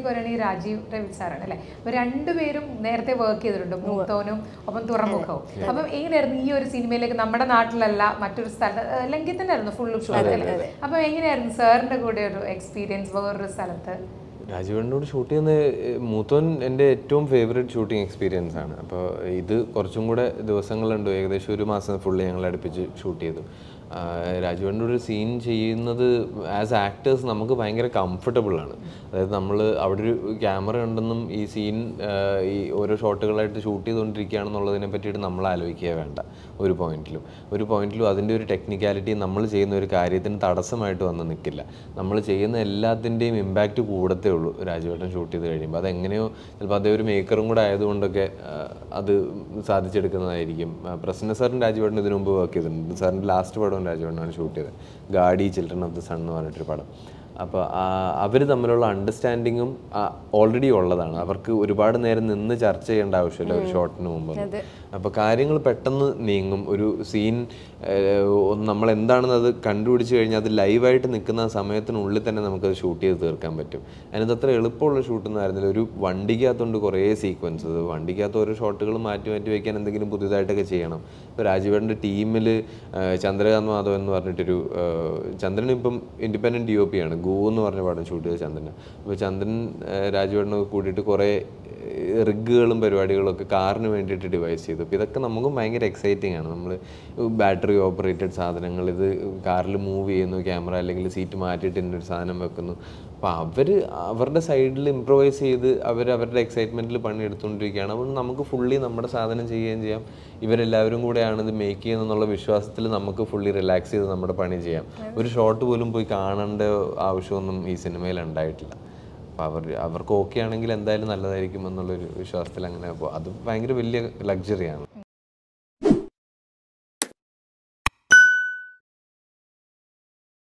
സിനിമയിലേക്ക് വരികയാണെങ്കിൽ രാജീവ് രവി സാറാണ് അല്ലേ? അപ്പോൾ രണ്ടുപേരും നേരത്തെ വർക്ക് ചെയ്തിട്ടുണ്ട്, മൂത്തോനും ഒപ്പം തുറമുഖവും. അപ്പം എങ്ങനെയായിരുന്നു ഈ ഒരു സിനിമയിലേക്ക്, നമ്മുടെ നാട്ടിലല്ല മറ്റൊരു സ്ഥലത്ത് അല്ലെങ്കിൽ തന്നെ ആയിരുന്നു ഫുൾ ഷൂട്ട് അല്ലേ? അപ്പം എങ്ങനെയായിരുന്നു സാറിൻ്റെ കൂടെ ഒരു എക്സ്പീരിയൻസ് വേറൊരു സ്ഥലത്ത്? രാജീവേട്ടനോട് ഷൂട്ട് ചെയ്യുന്ന മൂത്തോൻ എൻ്റെ ഏറ്റവും ഫേവറേറ്റ് ഷൂട്ടിംഗ് എക്സ്പീരിയൻസ് ആണ്. അപ്പോൾ ഇത് കുറച്ചും കൂടെ ദിവസങ്ങളുണ്ട്, ഏകദേശം 1 മാസം ഫുള്ള് ഞങ്ങൾ അടുപ്പിച്ച് ഷൂട്ട് ചെയ്തു. രാജീവേട്ടൻ്റെ ഒരു സീൻ ചെയ്യുന്നത് ആസ് ആക്ടേഴ്സ് നമുക്ക് ഭയങ്കര കംഫർട്ടബിളാണ്. അതായത് നമ്മൾ അവിടെ ഒരു ക്യാമറ ഉണ്ടെന്നും ഈ സീൻ ഈ ഓരോ ഷോട്ടുകളായിട്ട് ഷൂട്ട് ചെയ്തുകൊണ്ടിരിക്കുകയാണെന്നുള്ളതിനെ പറ്റിയിട്ട് നമ്മൾ ആലോചിക്കുക വേണ്ട ഒരു പോയിന്റിലും അതിൻ്റെ ഒരു ടെക്നിക്കാലിറ്റി നമ്മൾ ചെയ്യുന്ന ഒരു കാര്യത്തിന് തടസ്സമായിട്ട് വന്ന് നിൽക്കില്ല. നമ്മൾ ചെയ്യുന്ന എല്ലാത്തിൻ്റെയും ഇമ്പാക്റ്റ് കൂടത്തേ ഉള്ളൂ രാജീവേട്ടൻ ഷൂട്ട് ചെയ്ത് കഴിയുമ്പോൾ. അതെങ്ങനെയോ ചിലപ്പോൾ അതേ ഒരു മേക്കറും കൂടെ ആയതുകൊണ്ടൊക്കെ അത് സാധിച്ചെടുക്കുന്നതായിരിക്കും. പ്രസന്ന സാറിന് രാജീവേട്ടൻ ഇതിനു മുമ്പ് വർക്ക് ചെയ്തിട്ടുണ്ട്. സാറിൻ്റെ ലാസ്റ്റ് പടം രാജീവേട്ടനാണ് ഷൂട്ട് ചെയ്തത്, Gaadi children of the sun എന്ന് പറഞ്ഞിട്ടൊരു പടം. അപ്പോൾ അവർ തമ്മിലുള്ള അണ്ടർസ്റ്റാൻഡിങ്ങും ഓൾറെഡി ഉള്ളതാണ്. അവർക്ക് ഒരുപാട് നേരം നിന്ന് ചർച്ച ചെയ്യേണ്ട ആവശ്യമില്ല ഒരു ഷോട്ടിന് മുമ്പ്. അപ്പോൾ കാര്യങ്ങൾ പെട്ടെന്ന് നീങ്ങും. ഒരു സീൻ നമ്മൾ എന്താണെന്ന് അത് കണ്ടുപിടിച്ച് കഴിഞ്ഞാൽ അത് ലൈവായിട്ട് നിൽക്കുന്ന സമയത്തിനുള്ളിൽ തന്നെ നമുക്കത് ഷൂട്ട് ചെയ്ത് തീർക്കാൻ പറ്റും. അതിനകത്ത് അത്ര എളുപ്പമുള്ള ഷൂട്ടൊന്നും ആയിരുന്നില്ല. ഒരു വണ്ടിക്കകത്തുകൊണ്ട് കുറേ സീക്വൻസസ്, വണ്ടിക്കകത്ത് ഓരോ ഷോട്ടുകൾ മാറ്റി വയ്ക്കാൻ എന്തെങ്കിലും പുതിയതായിട്ടൊക്കെ ചെയ്യണം. ഇപ്പോൾ രാജീവേട്ടൻ്റെ ടീമിൽ ചന്ദ്രകാന്ത് മാധവൻ എന്ന് പറഞ്ഞിട്ടൊരു, ചന്ദ്രൻ ഇപ്പം ഇൻഡിപെൻഡൻറ്റ് DOP ആണ്, ഗോ എന്ന് പറഞ്ഞ പടം ഷൂട്ട് ചെയ്ത് ചന്ദ്രൻ. അപ്പോൾ ചന്ദ്രൻ രാജീവേട്ടനൊക്കെ കൂടിയിട്ട് കുറേ റിഗുകളും പരിപാടികളൊക്കെ കാറിന് വേണ്ടിയിട്ട് ഡിവൈസ് ചെയ്തു. അപ്പോൾ ഇതൊക്കെ നമുക്കും ഭയങ്കര എക്സൈറ്റിംഗ് ആണ്. നമ്മൾ ബാറ്ററി ഓപ്പറേറ്റഡ് സാധനങ്ങൾ, ഇത് കാറിൽ മൂവ് ചെയ്യുന്നു, ക്യാമറ അല്ലെങ്കിൽ സീറ്റ് മാറ്റിയിട്ട് ഇന്നൊരു സാധനം വെക്കുന്നു. അപ്പോൾ അവരുടെ സൈഡിൽ ഇംപ്രവൈസ് ചെയ്ത് അവരുടെ എക്സൈറ്റ്മെൻറ്റിൽ പണിയെടുത്തുകൊണ്ടിരിക്കുകയാണ്. അപ്പോൾ നമുക്ക് ഫുള്ളി നമ്മുടെ സാധനം ചെയ്യുകയും ചെയ്യാം. ഇവരെല്ലാവരും കൂടെയാണ് ഇത് മേക്ക് ചെയ്യുന്നതെന്നുള്ള വിശ്വാസത്തിൽ നമുക്ക് ഫുള്ളി റിലാക്സ് ചെയ്ത് നമ്മുടെ പണി ചെയ്യാം. ഒരു ഷോട്ട് പോലും പോയി കാണേണ്ട ആവശ്യമൊന്നും ഈ സിനിമയിൽ ഉണ്ടായിട്ടില്ല. അപ്പോൾ അവർക്ക് ഓക്കെ ആണെങ്കിൽ എന്തായാലും നല്ലതായിരിക്കും എന്നുള്ളൊരു വിശ്വാസത്തിൽ അങ്ങനെ. അപ്പോൾ അത് ഭയങ്കര വലിയ ലക്സറിയാണ്.